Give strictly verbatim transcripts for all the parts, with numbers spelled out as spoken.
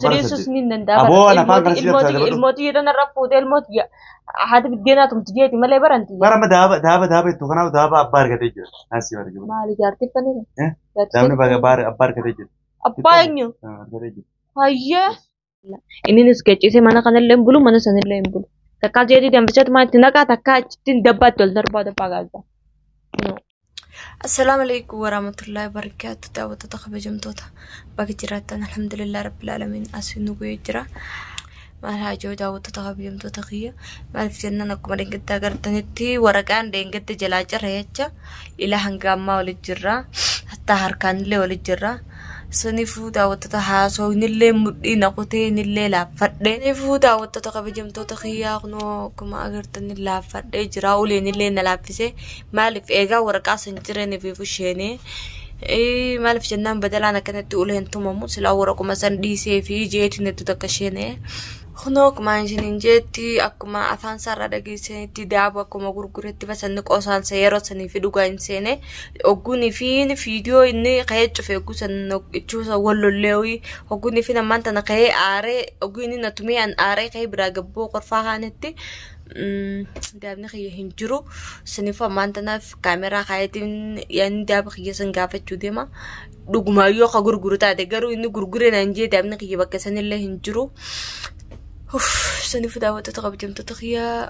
سريسوس نين دابا أبو أنا فاهم الموت الموت الموت يدنا رفو ده الموت يا هذا بدينا تم تجيتي مالي برانتي برا ما دابا دابا دابا تكنا ودابا أبار كتير ناسي برا كمان ما لي جارتي فني إيه دابا نبغى أبار أبار كتير أبانيو آه كتير هيا لا ini nih sketch sih mana kan lembulu mana sana lembulu takal jadi dia bisa cuma tindak takal tin debat dol daripada pagaza no السلام عليكم ورحمة الله وبركاته. دعوة تخبى جمتوتا باقي جراتنا الحمد لله رب العالمين. أسفنو بيجرا ما لها جو دعوة تخبى جمتوتا خيا ما في جنة نكو مرين قد تغرتنتي ورقان دين قد جلاجر هيتشا إلى هنقاما ولجرا حتى هركان لي ولجرا سنفو دعوة تتحاسو نلي مدي نقوتي نلي لافده نفو دعوة تخبى جمتوتا خيا قنو كما أغرتني لافده جرا ولي نلي نلافسي مالف إيغا ورقا سنجرين في فشيني إيه مالف جنان بدل أنا كانت تقول هنتو مموت سلاوركو مثلا دي سي في جيتي نتو تكشيني خنوك ما انجنين جيتي أكما أفان سارة دقيسيني تدابو أكما غرغرتي بس أنك أصان سيارو سني في دوغا إنسيني أقوني فين فيديو إني قيد شوفي أقو سنك إتشوسا ولو الليوي أقوني فين أمان تنقي آري أقوني نتمي أن آري قي براغبو قرفاها نتي دابني خي هنجرو سنفا مانتنا في كاميرا خايتين يعني داب خي سنغافة جوديما دوغما يوخا غرغرتا دغرو إني غرغرنا نجي دابني خي بكسن اللي هنجرو اوف سنفا داوة تتغب جمت تخيا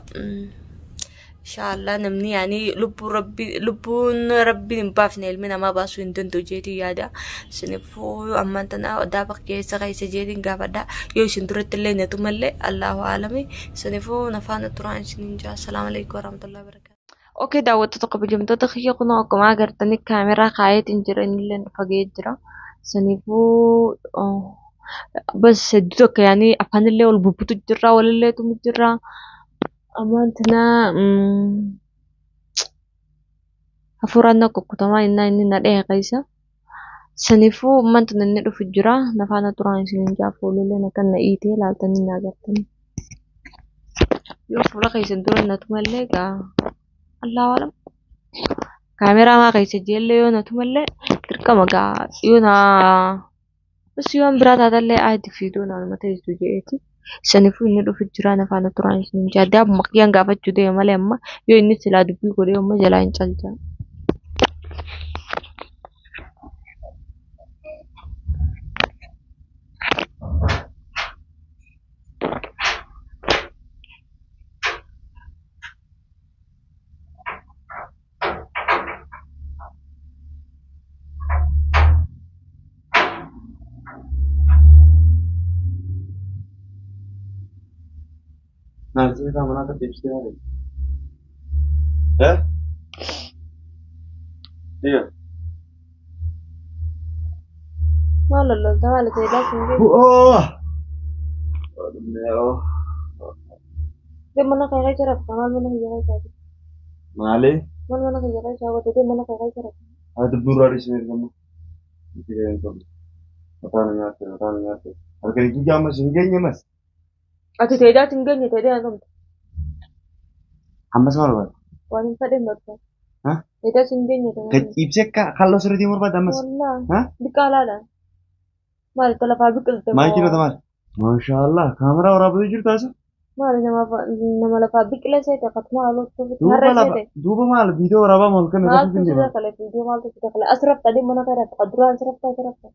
إن شاء الله نمني يعني لب ربي لبون ربي نبافنا المنا ما باسو إندن توجيتي يادا سنفو أمانتنا دابق جيسا غيسا جيدين قابدا يو سندرت اللي نتملي الله عالمي سنفو نفانا تران سننجا السلام عليكم ورحمة الله وبركاته. oke daawwat tokko jimtoota kiyya kun akkuma agartanii kaameraa kaayetiin jiranillee fagee jira sanifuu bas hedduu tokko yaani afaanillee ol bubbutu jira walilleetu jira amantina hafuuraan na kukkutamaa innaa inni na dheeqaysa sanifuu amantina inni dhufu jira nafaana turaan isiniin jaafoolillee nakan na iitee laaltanii na agartanii yoo fuula keessan dura natumallee gaa الله أعلم كاميرا ما قيس جيل يونا تملي تركا مقا يونا بس يوم براد هذا اللي عادي في دونا ما تيجي جيتي سنفو إنه في الجيران فانا ترانش نجا داب مقيان قافت جودي مالي أما يو إني سلا دبي قولي يوم جلاين چلجا نازل كم أنا تبيشتي هذا ها إيه ما لا لا ده على كده سنجي أوه ده منا كيغاي جرب كمان منا كيغاي جرب مالي من منا كيغاي جرب ده منا كيغاي جرب هذا بوراري سمير كم كده ينتظر أتاني ياتي أتاني ياتي هذا كده جامع سنجي نمس أتو تيدا تنجني تيدا أنتم حمس مرة وأنا فادي مرة ها تيدا تنجني تيدا كيبسك خلص سردي مرة بعد أمس والله ها بكالا لا ما لي فابك التما ما يجي تمام ما شاء الله كاميرا ورا بدو يجي تاسا ما لي نما نما لفابك لا سيت ختمة على تو دوبا لا دوبا مال فيديو ورا با مال كنا ما تجي كلا فيديو مال تجي كلا أسرف تدي منا كذا أدران أسرف أسرف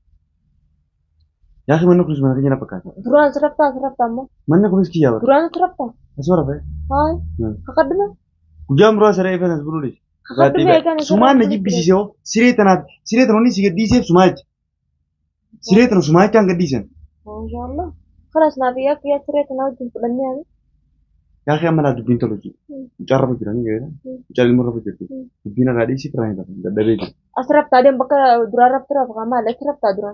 يا أخي منو كروس منو كنا بكرة دران أسرف أسرف تامو منو كروس كيا بقى دران أسرف أسمع رفع هاي خدمة كجام رأس رأي فين أسبوع ليش سمان نجيب بيسيو سيرتنا سيرتنا نوني سيجد ديسيف سماج سيرتنا سماج كان قديسن ما شاء الله خلاص نبيك يا سيرتنا وجنت بنيان يا أخي أملا دبين تلوجي جرب كده نيجي جالي مرة بجد دبينا غادي سي فراني ده ده بيجي أسرف تادي بكرة دران رفت رفت غمال أسرف تادران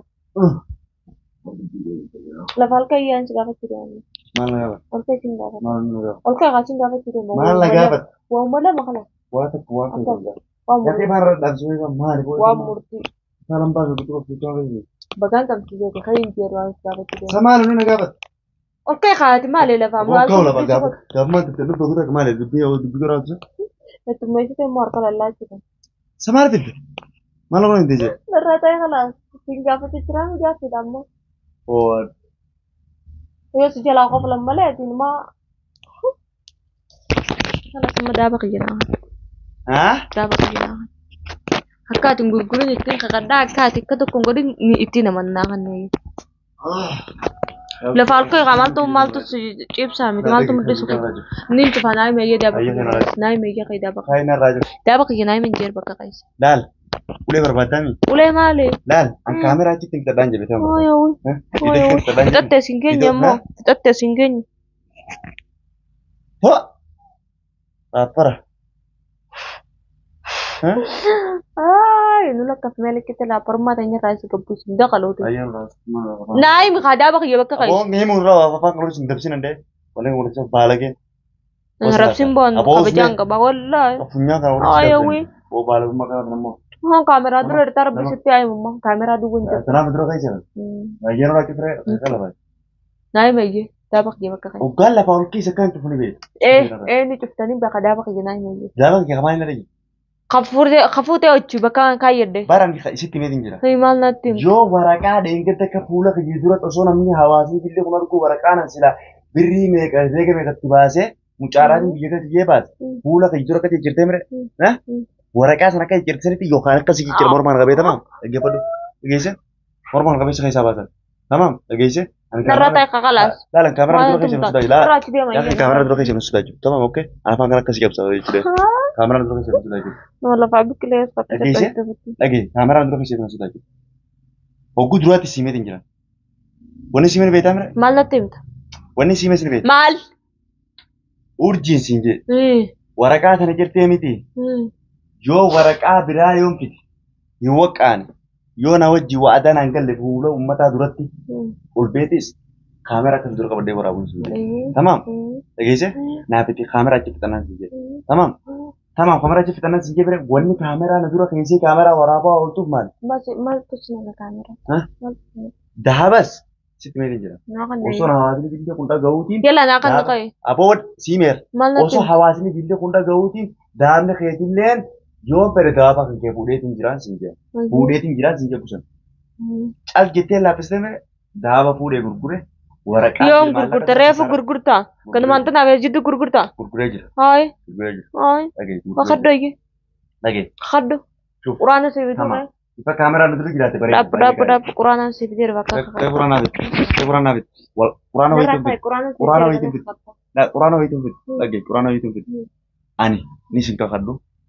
لا فالكا يان سقافة كده ما لا يابا أولكا سنقافة ما لا يابا أولكا غاشين قافة كده ما لا يابا وأملا ما خلاص واتك واتك يا أخي مرة دابسوي ما هاري وامورتي سلام بازو بتوقف في توقف بقى كم تيجي خلين جيروا قافة كده سمال لنا قافة أولكا خاتي ما لي لا فاهم ما كولا بقى قافة قافة ما تتكلم تقولك ما لي دبي أو دبي كراس أنت ما يصير ماركة الله كده سمال تبي ما لو نتيجة مرة تاني خلاص سنقافة تشرب جاك كده أما और Yoo si jalaa qofa lammalee ati ma kana sama daaba kiyyaa. Ah? Daaba kiyyaa. Akka ati gurguruun ittiin kakaddaa akka ati akka tokko godhin ni ittiin amannaa kanneen. Lafa alkoo egaa maaltu maaltu cibsaa miti maaltu mudhisu ni cufa naayii meeyyee daaba kiyyaa naayii meeyyee kayii daaba kiyyaa daaba kiyyaa naayii meeyyee bakka qayisa. Laal ulee barbaadami. Ulee maali? Laal an kaameraa achitti fixadhaan jedhe ta'u. Ooyoo ooyoo fixattee siin keenya immoo fixattee siin keenya. Ho! Afara. Ay, nu lakka fimele kita la porma tanya rais gabus nda kalau tu. Ayam ras. Nai mi khada ba kiya bakka kai. Abo ngi mun rawa apa kalau sing dapsin ande. Wala ngi wala balage. Ngarap simbon kabajang ka ba wallahi. Punya ka wala. Ay wi. O balag maka namo. Ha kamera dur tar bisiti ay mumma kamera du gunja. Tanam dro kai sir. Ayam ra kifre kala ba. Nai meje daba kiya bakka kai. O galla pa ulki sakan tu funi be. Eh eh ni tuftani ba kada ba kiya nai meje. Daba kiya kamay na ri. Khafurde khafute ochu bakka kai yedde. Baran ki isitti medin jira. Hay mal natim. Yo waraka de ingete ka pula ka jidura to sona minni hawasi dille kunar ko waraka na sila birri me ka rege me ka tibase mucarani biye ka je bat pula ka jidura ka je jirte mere ha waraka sana ka jirte seri yo kan ka sigi kir morman ga be tamam ge padu geise morman ga be sai sabata tamam geise Narrata ka kalas. Dalan kamera dulu ka sinu sudah la Narrata dia mai. ya kamera dulu ka sinu sudah tamam oke apa kan ka sigi absa jide kamera dulu ka sinu sudah Wala fa bikle fatte. geise lagi kamera dulu ka sinu sudah Ogu durati sime dinjira. Wani sime be tamre? Mal natim. Wani sime sine be. Mal. Urjin sinje. Hmm. Waraka tana jirte miti. Hmm. Yo waraka bira yom kiti. Yo waqan. Yo na wajji wa adana ngalle fuula ummata duratti. Ulbetis kamera kan dura kabade warabun sinje. Tamam. Dagese? Na piti kamera achi fitanan sinje. Tamam. Tamam kamera achi fitanan sinje bere wani kamera na dura kaisi kamera waraba oltu mal. Bas mal kuch na kamera. Ha? Dahabas. Sit merin jira. Na kan. Oso na hawasini dille kunda gautin. Yalla na kan kai. Abod simer. Mal Oso hawasini dille kunda gautin. Daamne kheetilleen yoo bere daaba kan kee fuudheetiin jiraan sinje. Fuudheetiin jiraan sinje kusan. Cal jettee laaffistee daaba fuudhee gurgure. Waraqaa. Yoon gurgurta reefu gurgurta. Kan manta na bee jiddu gurgurta. Gurguree jira. Hay. Gurguree jira. Hay. Dhagee. Wakaddo ige. Dhagee. Khaddo. Shuf. Qur'aana si bitu. Tamam. Ifa kaameraa nuti jiraate bareeda. Dab dab dab Qur'aana si bitu bakka. Kee quraanaa bit. Kee quraanaa bit. Wal quraana wayitu bit. Quraana wayitu bit. La quraana wayitu bit. Dhagee quraana wayitu bit. Ani ni sin kakaddu.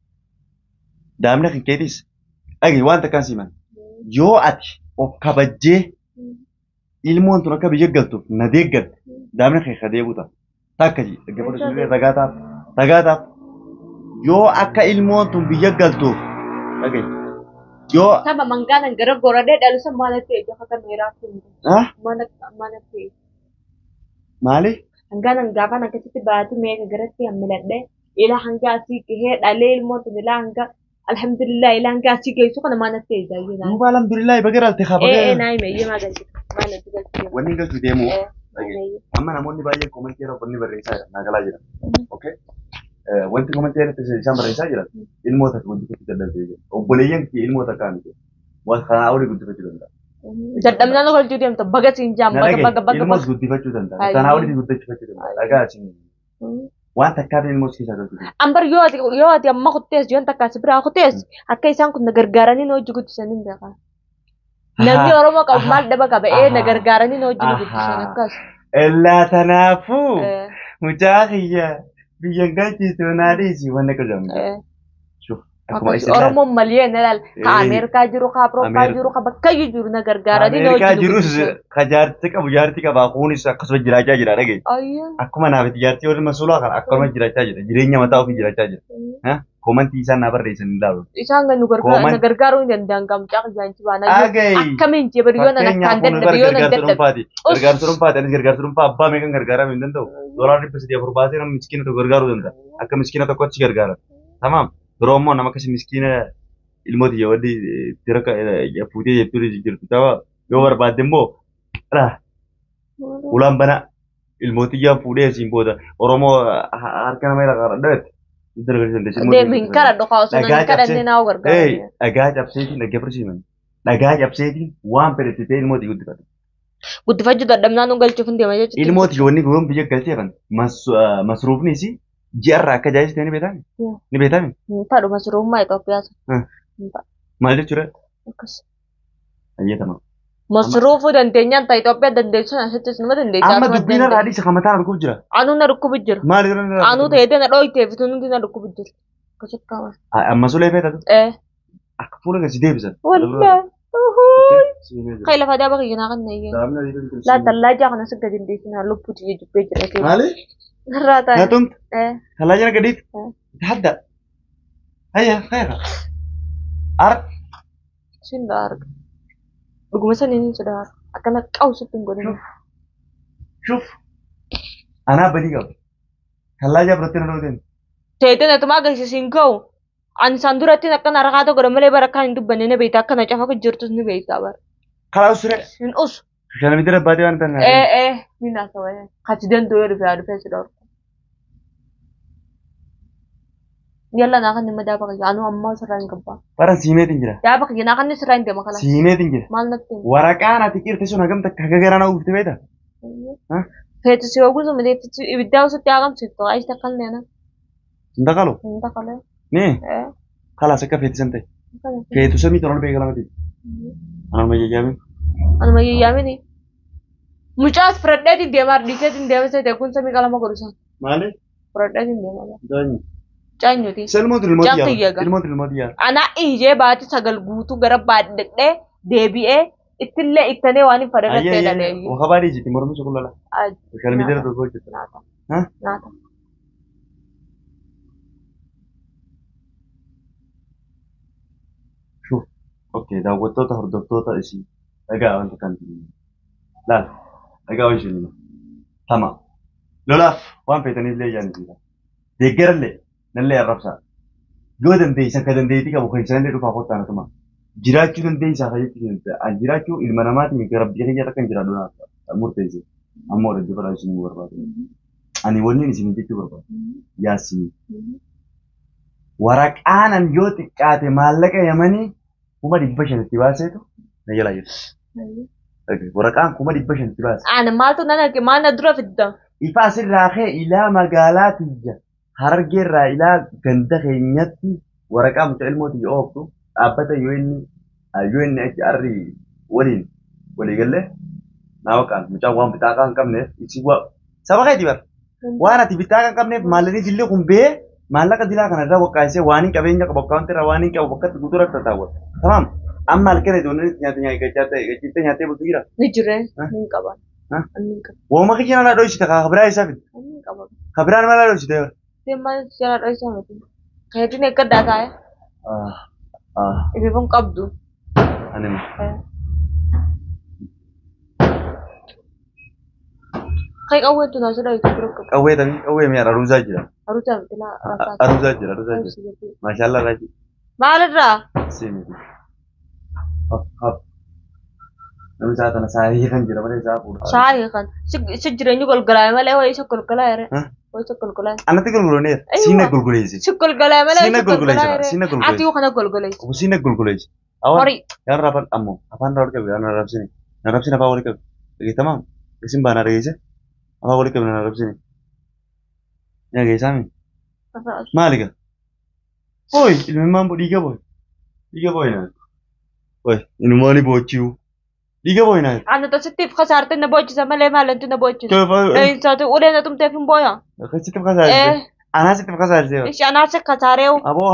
Daamna kan keetis. Dhagee waan takkaan siman. Yoo ati of kabajjee ilmoon tun akka biyya galtuuf na deeggatte daamna kee ka deebuuta. Takka ji dhaggeeffatu sun ragaataaf ragaataaf yoo akka ilmoon tun biyya galtuuf dhagee yoo. Sama mangaanan gara goradee dhalusa maala ta'e gaafa kan meeraa kun. Ah? Mana mana ta'e. Maali? Hangaanan gaafa akkasitti baatee meeqa garatti hammiladhee ila hanga asii gahee dhalee ilmoon tun ila hanga alhamdulillah ila hanga asii geessu kana mana ta'e jaayina. Nuba alhamdulillah bagaraal ta'e Eh eh naayii meeyyee maa galchite. Maala galchite. Wanni galchu deemu. Amma namoonni baay'een komentii yeroo wanni barreessaa jira naagalaa jira. Okay. Wanti komentii irratti isaan barreessaa jiran ilmoota guddifachuu danda'u jira. Obboleeyyan kee ilmoota kaa'amite. Waan kanaa olii guddifachuu danda'a. Dadhabnaan oolchuu deemta baga siin jaam baga baga baga. Ilmoos guddifachuu danda'a. Kanaa olii guddifachuu danda'a. Dhagaa siin. Waan takkaaf ilmoos keessaa galchu. Ambar yoo ati yoo ati amma kuttees yoo takkaas biraa kuttees akka isaan kun na gargaaranii na hojii guddisanii beekaa. Namni Oromoo qabu maal dhaba qaba ee na gargaaranii na hojii guddisan akkas. Illaa tanaafuu mucaa kiyya biyya galchiisu naadhiisi wanni qajamu. Oromoon malee na laal ka Ameerikaa jiru ka Awurooppaa jiru ka bakka jiru na gargaaranii na hojii Ameerikaa jirus ka jaartii qabu jaartii qabaa kunis akkasuma jiraachaa jira dhagee. Akkuma naafiti jaartii warri masulaa kana akkuma jiraachaa jira jireenya mataa ofii jiraachaa jira. Komantii isaan na barreessan hin ilaalu. Isaan kan nu gargaaruu hin danda'an gamcaa jaanchi baana. Akkamiin jee bari yoo na nakkaan dadhabe yoo na dadhabe. Gargaarsa dhuunfaati anis gargaarsa dhuunfaa abbaa meeqan gargaaramuu hin danda'u. Doolaar dhibba sadii afur baasee nama miskiina tokko gargaaruu danda'a. Akka miskiina tokkotti gargaara. Tamaam. Yeroo ammoo nama akkasii miskiina ilmooti yoo waddi tira fuutee jettuu jirtu ta'aa yoo barbaadde immoo ulaan bana ilmooti yaa fuudhee asiin booda Oromoo harka nama irra qaradhaatti. Deemin kara dhokaa osoo nan kadhannee naa gargaara. Dhagaa cabseetiin dhaggeeffatu siiman. Dhagaa cabseetiin waan fedhetti ta'e ilmooti guddifatu. Guddifachuu dadhabnaan nu galchuuf hin deema jechuudha. Ilmooti yoonni goon biyya galtee kan masruufni si ji'arraa akka jaayistee ni beekame. Ni beekame. Fadhu masruufummaa Itoophiyaas. Maal jechuudha? Akkas. Ayyatama. Masruufuu dandeenyaan ta'a Itoophiyaa dandeessuun asittis nama dandeessaa. Amma dubbiin irraa dhiisa kan mataan arguuf jira. Anuu na dhukkubu jira. Maal irraa? Anuu ta'ee na dhooytee fi tunuuti na dhukkubu jira. Akkasitti kaama. Amma sulee feetatu? Eh. Akka fuula gadi deebisan. Wallee. Kai lafa daa bakka kanaa kan nayye. Laa tallaa kana si gadi deesinaa lubbuuti jubbee jira. Maali? Irraa taa'e. Yaa tumte? Eh. Tallaa jala gadiif? Hadda. Hayya hayya. Ar. Sin daa arga. Dhuguma sanii ni sodaa akkana qawsutti hin godhin. Shuf. Anaa badii qaba. Tallaa jala biratti na dhooteen. Teeteen atumaa agarsiisiin ka'u. Ani isaan duratti akkana harkaa tokko malee bara kan hin dubbanne ni beektaa akkana cafa kan jirtus ni beektaa bara. Karaa usure. Hin usu. Shana bitira baatee waan ta'an. Eh eh ni naasa wayyaa. Kati dandoo yoo dhufee dhufee si dhawru. Yalla naa kan nama daa bakka anu amma sirraa hin gabbaa. Bara siimeetiin jira. Daa bakka naa kan sirraa hin deema kala. Siimeetiin jira. Maal natti? Waraqaan ati qirte sun hagam takka haga garaa na uffite beektaa? Feetu si oguusu malee ibiddaa usutti hagamsiiftu ayis takkal neena. Hin dakalu? Hin dakalee. Nee. Kalas akka feetisan ta'e. Feetu samii tolaan beekala mati. Anuma yayyaamin. Anuma yayyaamin. Mucaas fudhadheetiin deemaa dhiiseetiin deemaa ta'e kun samii qalama godhusan. Maali? Fudhadheetiin deemaa. Daanyi. Caanyuti. Selmooti ilmooti yaa. Ilmooti ilmooti yaa. Anaa ijee baati sagal guutuu gara baadhadhee deebi'ee ittillee ittanee waan hin fadhagattee dhalee. Waxa baadhii jirti mormi shukullala. Kalmi jala tokko hojjeta. Naata. Naata. Shuf. Okay, daawwattoota hordoftoota isii dhagaa wanta kan laal dhagaa waan isheen tama lolaaf waan feetaniillee jaanisiidha. Deeggarallee nallee arrabsaa. Yoo dandeessan ka dandeettii qabu kan isaanillee dhufaa kottaa natuma. Jiraachuu dandeessaa fayyatti an jiraachuu ilma namaatiin gara biyya keenya kan jiraadhu naaf murteesse. Ammoo walitti fadhaa isin barbaadu. Ani wanni isin jechuu barbaadu. Yaasii. Waraqaanan yoo xiqqaate maallaqa yamanii kuma dhibba shanitti baaseetu na jalaa jiru. Waraqaan kuma dhibba shanitti baase. Ani maaltu nan arge maal na dura fidda? Ifa asirraa ka'e ilaa magaalaa tiyya harargeerraa ilaa ganda keenyatti waraqaa mucaa ilmooti yoo ooftu dhaabbata yoo inni yoo inni achi arri waliin walii gallee naa waqaan mucaan waan bitaakaa hin qabneef isi saba keeti bara. Waan ati bitaakaa hin qabneef maallanii dillee kun bee maallaqa dilaa kana irraa waqqaasee waan hin qabeenya qabu akkaawwanti irraa waan hin qabu bakkatti guutuu rakka taawwata. Tamaam amma halkan ijoolleen nyaata nyaatee nyaatee bultu jira. Ni jiree ni qaban. Wooma kiyya nalaa dhoysite kaa kabiraa isaa fide. Kabiraan malaa dhoysite. Deemaa jala dhoysaa miti. Kayyadiin eeggaddaa taa'e. Ifi kun qabdu. Anima. Kai qawweetu na sodaa itti bira qabu. Qawwee tamii qawwee mi'a aruuzaa jira. Aruuzaa miti laa rasaa. Aruuzaa jira aruuzaa jira. Maashaallah raaji. Maalirraa? Seemiti. Hap hap. Namni isaa tana saayii kan jira malee isaa fuudha. Saayii kan si jireenyi golgolaa'e malee wayii isa golgolaa'e. Wayii isa golgolaa'e. Anatti golgoloneera. Siina golgoleessi. Si golgolaa'e malee siina golgoleessi. Siina golgoleessi. Ati yoo kana golgoleessi. Siina golgoleessi. Horii. Yaa raafan ammoo afaan irraa qabu yaa na raabsini. Na raabsini afaan walii qabu. Dhageetamaa isin baanaa dhageesse. Afaan walii qabu na raabsini. Yaa geessaami. Maali gaa? Hooyi ilmimmaan dhiiga booyi. Dhiiga booyi naa. Hooyi inumaani boochiu. Dhiiga booyi naa. Ani tasittiif kasaarte na boochisa malee maalantu na boochisa. Dhahinsaatu ulee na tumteef hin booya. Akkasittiif kasaarte. Anaasittiif kasaarte. Ishi anaasi kasaareewu. Aboo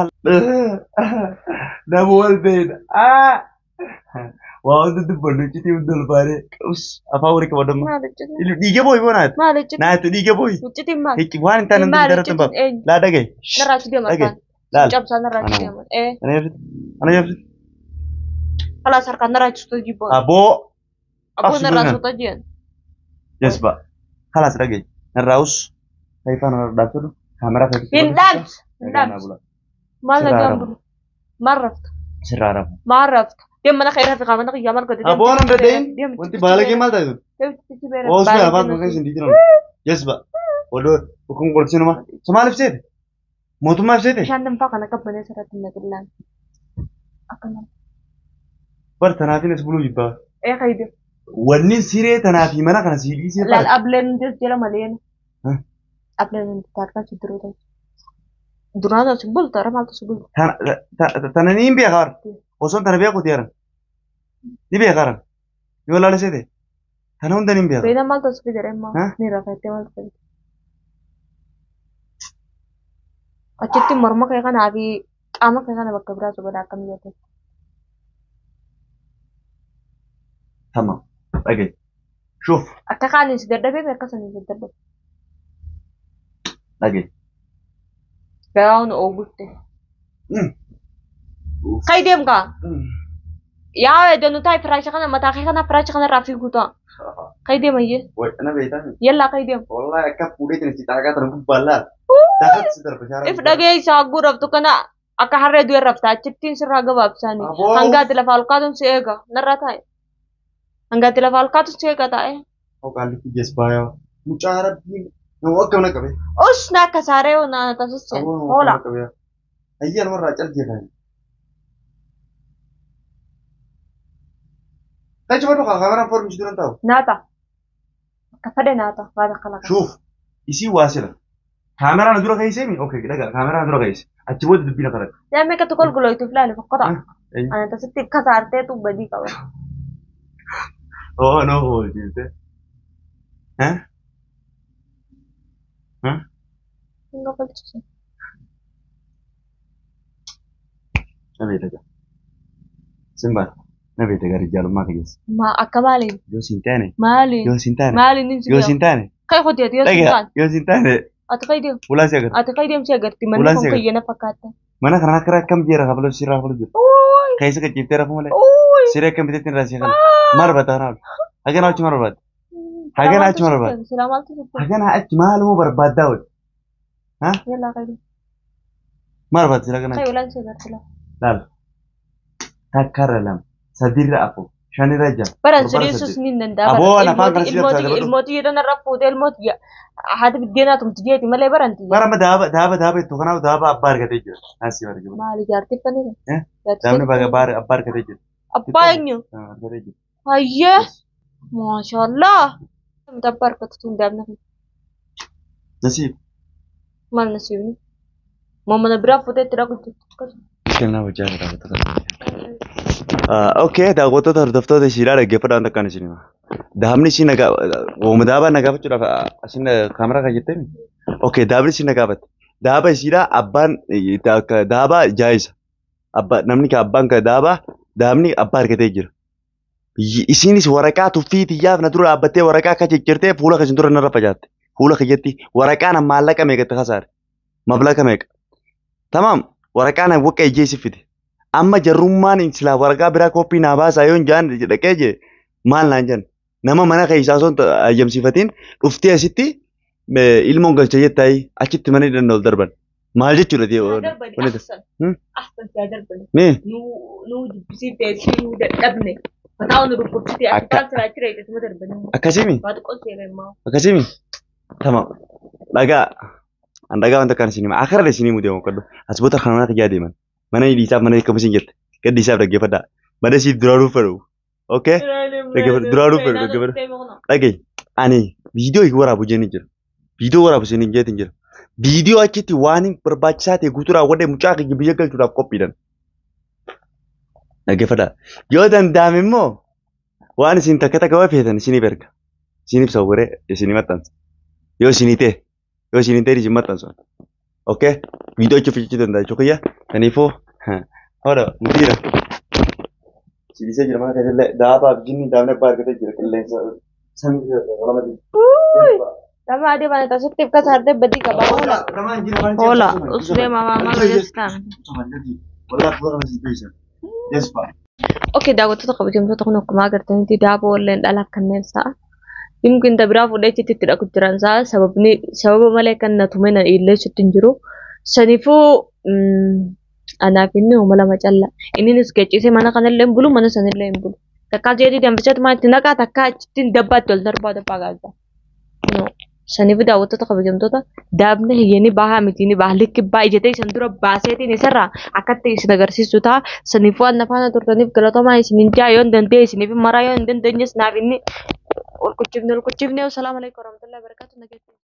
nama wal beena. Waa wanti dubbannu iccitii hundi ol baanee qabus afaan walii qabadamma. Dhiiga booyi boo naati. Maalichi? Naati dhiiga booyi. Iccitiin maali? Waan hin taane hundi darratti hin baafne. Laa dhagaye. Narraatti deemaa ta'an. Laal. Cabsaa narraatti deemaa. Ana yabsit. Ana yabsit. Kalas harkaan narraatti suuta jibboo. Aboo. Aboo narraa suuta jiyan. Yes ba. Kalas dhagaye. Narraa'us. Taifaan narraa dhaabsatu. Kaameraa fayyadu. Hin dhaabs. Hin dhaabs. Maal nagaan bulu? Maal rafta? Sirraa rafu. Maal rafta? Deemma na kairaa fi qaama qiyyaa maal godhe? Aboo nan dadeen. Wanti baalagee maal taasisu? Oosuu yaa afaan kunuun isin diijiran. Yes ba. Odoo kun qorsinuma. Somaaliif seete? Mootummaaf seete? Bishaan danfaa kana qabbanee sarratti hin naqillaan. Akkana. Bar tanaafin as buluu jibbaa. Ee kaide. Wanni siree tanaa fi mana kana sii dhiisee Laal ableen jira malee. Hah? Ableen taarkaa jiru. Duraan as bulta ra maaltu subul. Tana ni hin beekaa osoo tana beekuuti yaran ni beekaa yoo laalesete tana hunda ni hin beekaa. Beena maaltu subul jedhama ni rafettee maaltu subul. Achitti morma kee kanaa fi qaama kee kana bakka biraa subul akkam jette. Tamam dhagee shuuf Akka kaaniin si dadhabee akkasanii si dadhabe. dhagee. Gaawun oogutte. Kai deem kaa? Yaa eedanu taa'e firaasha kana mataa kee kana firaasha kana irraa fiiguu ta'a. Kai deem ayyee. Wayitana beektaa? Yallaa kai deem. Wallahi akka fuudhee tana si xaagaa tana gubbaalaa. Daakatti si darba shaara. If dhagee isaa guuraftu kana akka harree du'e raftaa achittiin sirraa gabaabsaanii. Hangaatti lafa alkaatuun si eega narra taa'e. Hangaatti lafa alkaatuun si eega taa'e. Hogaallitti geesbaayaa. Mucaa rabbiin nama akka mana qabee. Us na akka saaree na taasise. Hola. Ayyaa namarraa caljeefame. Tachi badu kameraan foormi jiran ta'u. Naata. Kafade naata. Baada kala. Shuuf isii waasila. Kameraan dura kaisee mi? Okay, daga kameraan dura kaisee. Achi booda dubbina kadhate. Yaa meeqa tokko gulooytu filaale fakkata. Ana taasitti kasaartee tu badii qaba. Oh no, hojiite. Hah? Hah? Enggak boleh. Nabi daga. Simba. Nabi daga rijaalummaa keessa. Ma akka maaliin? Yoo siin taane. Maaliin? Yoo siin taane. Maaliin ni Yoo siin taane. Kai hoteeti yoo siin taane. Yoo siin taane. Ati kai deemu. Fuulaan si agarti. Ati kai deemu si agarti. Manni kun kayyana fakkaata. Mana kana akka akkam jeera kafalu sirraa kafalu jiru. Keessa qaccifte rafu malee. Siree akkam biteetti irraa si kana. Maal barbaadda kanaa? Hagana achi maal barbaadda? Hagana achi maal barbaadda? Hagana achi maal moo barbaaddaa wali? Ha? Yalla kai deemu. Maal barbaadda sirraa kana? Kai ulaan si agarti laa. Laal. Takkarra lama. Sadirra afur. Shanirra jaha. Baran siriisus ni danda'a. Aboo lafaan kana si ilmooti ilmooti jedhan irra fuutee ilmooti haati biddeenaa tumti jeeti malee baranti. Barama daaba daaba daaba itti kanaaf daaba abbaa argatee jira. Naasii arginu. Maali jaartii fannise? Eh? Daabni baga abbaa abbaa argatee jira. Abbaa eenyu? Argatee jira. Hayyee. Maashaallah. Namni abbaa argatu tun daabna kun. Nasiib. Maal nasiibni? Mamma biraa fuutee itti dhaguutti. Kennaa hojjaa jira bakka Okay, daawwattoota hordoftoota ishiidhaa dhaggeeffadhaan takkaan isin hima. Daabni isin nagaa ooma daabaa nagaafachuudhaaf asin kaameraa kan jettee Okay, daabni isin nagaafatte. Daaba ishiidhaa abbaan daabaa jaayisa. Abbaa namni ka abbaan ka daabaa daabni abbaa argatee jira. Isinis waraqaa tuffii xiyyaaf na dura dhaabbattee waraqaa akka ciccirtee fuula kan isin dura narra facaatte. Fuula kiyyaatti waraqaan maallaqa meeqatti kasaare? Mablaqa meeqa? Tamam, waraqaan waqqa ijjeesi fide. Amma jarrummaan silaa waraqaa biraa koppii naa baasaa yoon jaan dhaqee jee maal naan jenna. Nama mana keessaa osoo ayyamsiifatiin dhuftee asitti ilmoon galcha jettaayi achitti mana hidhannoo ol darban. Maal jechuudha ta'e? Mee? Nuu dubbisiiftee fi nuu dadhabne. Mataa nu dhukkubsitee akka siraa jira itti darbanii. Akkasimi? Baatu qolchee immoo. Akkasimi? Tamam. Dhagaa. An dhagaa wanta kan isin hima. Akkara isin himu deemu kadhu. As boota kan mana kiyyaa deeman. Mana hidhiisaaf mana eeggamu isin jette. Gaddi isaaf dhaggeeffadhaa. Mana siif duraa dhuuf fedhu. Okay? Duraa dhuuf fedhu dhaggeeffadha. Dhagee. Ani viidiyoo waraabu jenni jira. Viidiyoo waraabu isin hin jeetin jira. Viidiyoo achitti waan barbaachisaa ta'e guutuu raawwadhee mucaa kiyya biyya galchuudhaaf qophiidhan. Dhaggeeffadhaa. Yoo danda'ame immoo waan isin takka takka waa feetan isiniif erga. Isiniif sawwiree isinii maxxansa. Yoo isinii ta'e yoo isinii ta'e isin maxxansa. Okay? Video achi fiichuu danda'a jechuudha kiyya. Kanaafuu hoda mutiira. Sibiisee jira mana keessallee daabaaf jinni daabni abbaa argatee jira qilleensa samii orama jira. Nama adii mana taasiseef kasaartee badii qaba. Hola. Hola. Usbee mamaa maal hojjetaan? Okay, daawwattoota kabajamtoota kun akkuma agartanitti daaboo walleen dhala kanneen sa'a. Yumkin biraa fuudhee achitti itti dhaqu jiran sa'a sababni sababa malee kan na tume na illeessutti hin jiru. Sanifuu anaaf inni uuma lama calla. Innis gachiisee mana kanallee hin bulu mana sanillee hin bulu. Takkaa jedhii danfichatti maa itti naqaa takkaa achitti dabbaatti ol darbaa dabbaa gaazaa. Saniif daawwattoota kabajamtoota daabni hiyyanii bahaa miti ni baha likki baay'ee jetee isin dura baaseetiin isarraa akkatti isin agarsiisu ta'a. Saniif waan nafaana turtaniif galatomaa isinin jaa yoo hin dandeenye isiniif maraa yoo hin dandeenyes naaf inni ol kuchifne ol kuchifne. Wasalaamu alaikum warahmatullahi wabarakatuh.